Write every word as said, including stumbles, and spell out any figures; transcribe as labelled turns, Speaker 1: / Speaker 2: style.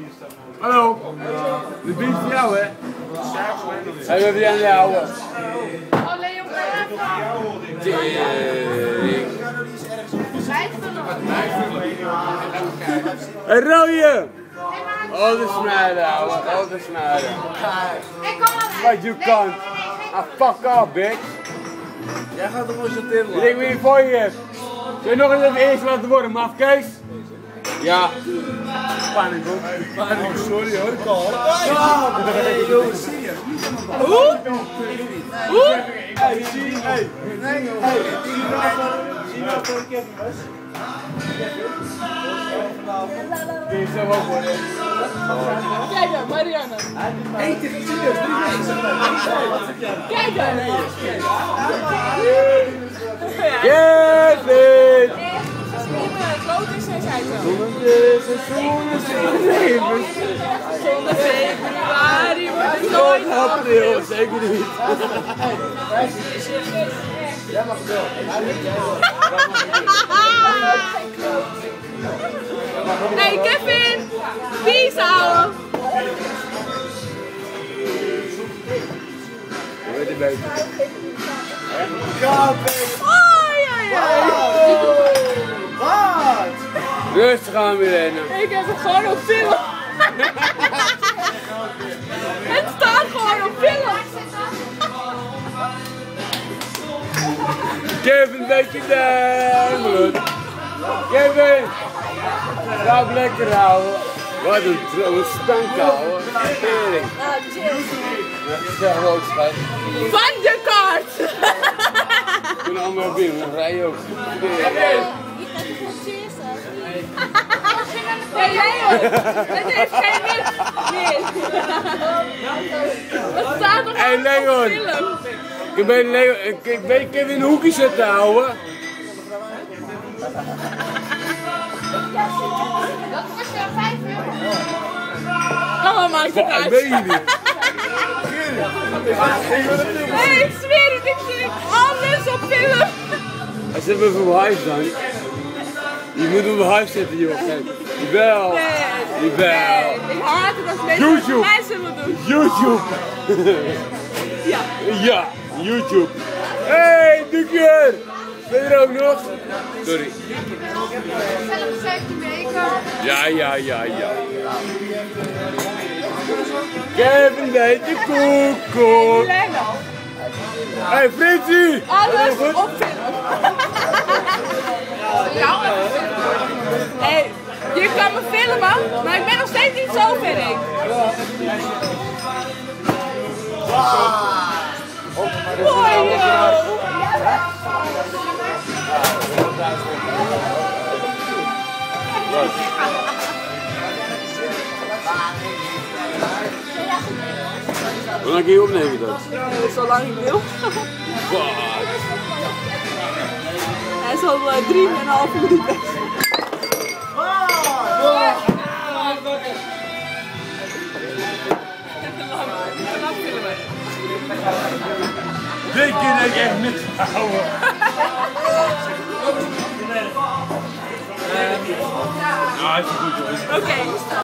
Speaker 1: Hallo. Dit is voor jou, hè? Hij wil die aan jou.
Speaker 2: Oh, Leo,
Speaker 1: Een rode! Al de snijden, ouwe. Al de snijden. Wat je kan. Ah, fuck off, bitch.
Speaker 3: Jij gaat er wel sorteren.
Speaker 1: Ik denk wie je voor je hebt. Wil je nog eens even eerst laten worden, mafkees? Ja. Paniek hoor.
Speaker 3: Paniek, sorry hoor, ik al. Hey jongens, zie je?
Speaker 2: Hoe? Hoe?
Speaker 3: Hey, zie je? Hey. Nee, hey. Zie je nou voor ik heb hem
Speaker 1: Die is zo hoog worden.
Speaker 2: Kijk dan, Marianne.
Speaker 3: Hey, dit is serieus, drie mensen.
Speaker 2: Kijk dan.
Speaker 1: Kevin!
Speaker 2: Groot is hij zei zo.
Speaker 1: Zonder seizoenen zeven.
Speaker 2: Zonder februari wordt het nooit
Speaker 1: April, zeker niet.
Speaker 3: Jij mag wel.
Speaker 2: Hey Kevin, peace out.
Speaker 1: Je weet het beter.
Speaker 2: Oei, oei, oei.
Speaker 3: Wat?
Speaker 1: Rustig aan, Milena.
Speaker 2: Ik heb het gewoon op film. Het staat gewoon op film.
Speaker 1: Kevin, een beetje down. Kevin! Ga lekker houden. Wat een, een stank houden. Tering. Zeg ook, schat.
Speaker 2: Van de kaart.
Speaker 1: We kunnen allemaal binnen, dan rij je ook.
Speaker 2: Nee, Leo, het heeft geen nut meer. Het staat nog
Speaker 1: Hey,
Speaker 2: op
Speaker 1: Leon.
Speaker 2: film.
Speaker 1: Ik ben Leo, ik ben Kevin in een hoekje zitten houden.
Speaker 2: Dat kost je vijf euro. Oh, maakt het uit.
Speaker 1: Ik weet je niet.
Speaker 2: Nee, ik zweer het, ik zie alles op film.
Speaker 1: Als je even op huis dan. Je moet op huis zitten, joh. Jawel.
Speaker 2: Nee.
Speaker 1: Jawel.
Speaker 2: Nee, ik haat het als mensen
Speaker 1: YouTube.
Speaker 2: mij zullen doen.
Speaker 1: YouTube.
Speaker 2: Ja.
Speaker 1: Ja, YouTube. Hey, Duker. Ben je er ook nog? Sorry.
Speaker 2: Zelf zeventien weken.
Speaker 1: Ja, ja, ja, ja. Kevin, beetje koekoek.
Speaker 2: Leno.
Speaker 1: Hey, Fritsie.
Speaker 2: Alles op film. Hey, je kan me filmen, maar ik ben nog steeds niet zo ver heen. Mooi joh!
Speaker 1: Hoe lang kun je opnemen dat?
Speaker 2: Zolang ik wil.
Speaker 1: Wat?
Speaker 2: Hij is al uh, drie en een half minuut weg.
Speaker 1: Dit keer denk ik echt niks houden. Ja, is goed hoor.
Speaker 2: Oké.